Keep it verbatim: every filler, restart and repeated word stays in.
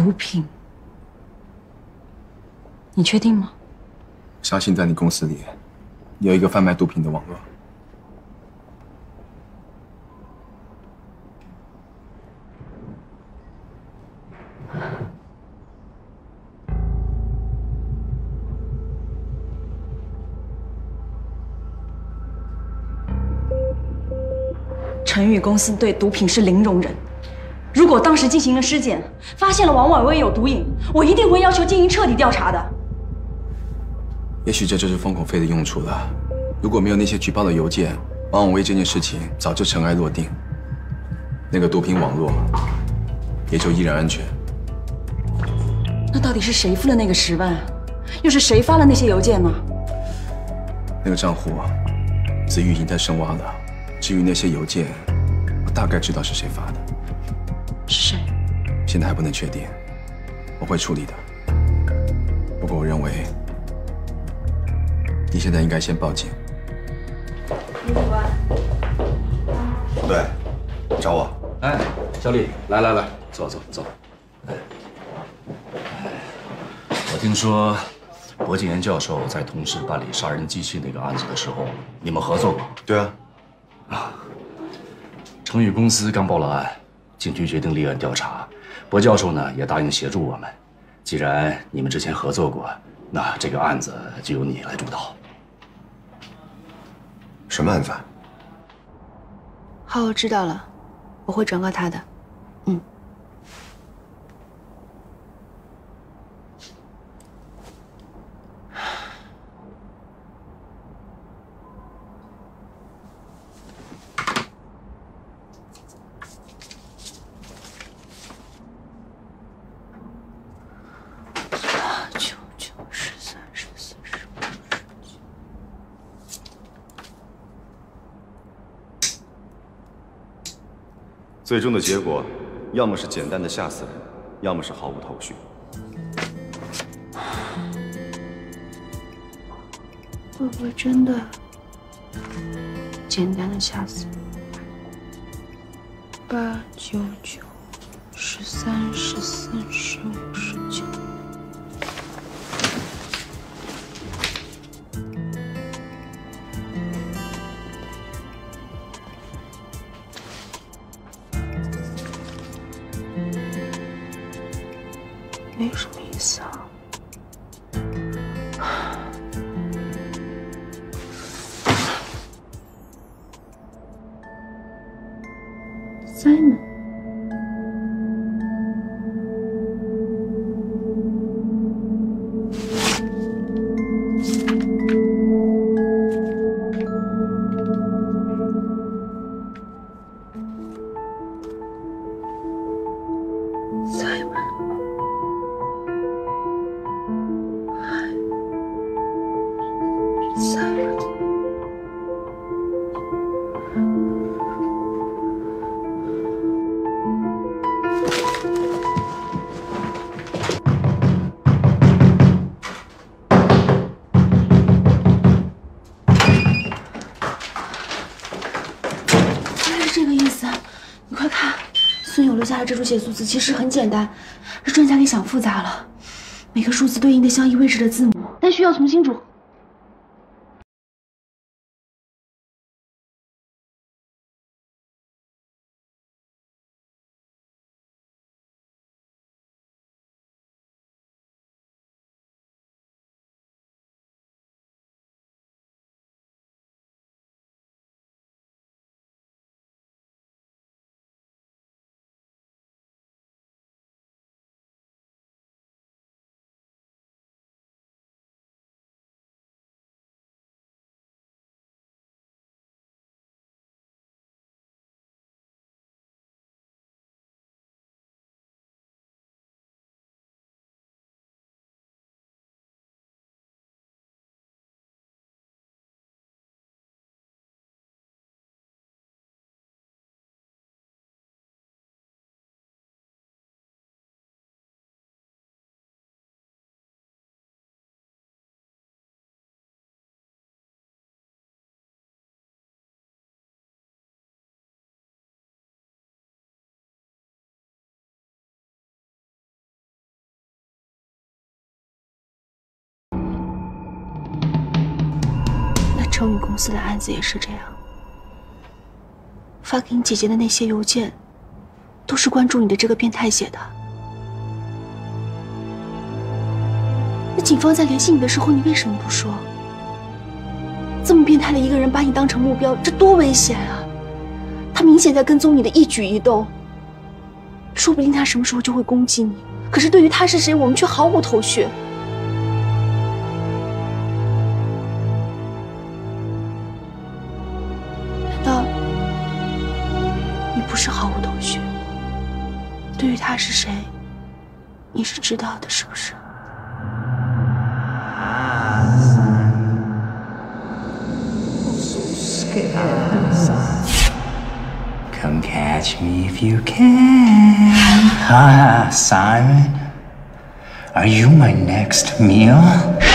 毒品，你确定吗？ 相信在你公司里有一个贩卖毒品的网络。 陈宇公司对毒品是零容忍。如果当时进行了尸检，发现了王婉薇有毒瘾，我一定会要求进行彻底调查的。 也许这就是封口费的用处了。如果没有那些举报的邮件，王婉薇这件事情早就尘埃落定，那个毒品网络也就依然安全。 那到底是谁付了那个十万？又是谁发了那些邮件呢？ 那个账户，子玉已经在深挖了。至于那些邮件，我大概知道是谁发的。 是谁？ 现在还不能确定，我会处理的。不过我认为，你现在应该先报警。 李警官， 对，找我。 哎，小李，来来来，坐坐坐。哎，我听说薄敬言教授在同事办理杀人机器那个案子的时候，你们合作过？ 对啊。 啊，成宇公司刚报了案，警局决定立案调查。薄教授呢也答应协助我们。既然你们之前合作过，那这个案子就由你来主导。 什么案子？ 好，我知道了，我会转告他的。嗯。 最终的结果，要么是简单的吓死人，要么是毫无头绪。 会不会真的简单的吓死人？八九九，十三，十四，十五，十九。没什么意思啊。Simon， Simon。Simon， 原来是这个意思。你快看，孙勇留下的这组写速词其实很简单，是专家给想复杂了。每个数字对应的相异位置的字母，但需要重新组。 成宇公司的案子也是这样，发给你姐姐的那些邮件，都是关注你的这个变态写的。那警方在联系你的时候，你为什么不说？这么变态的一个人把你当成目标，这多危险啊！他明显在跟踪你的一举一动，说不定他什么时候就会攻击你。可是对于他是谁，我们却毫无头绪。难道你不是毫无头绪？对于他是谁，你是知道的，是不是？ Come catch me if you can. Ah, Simon. Are you my next meal?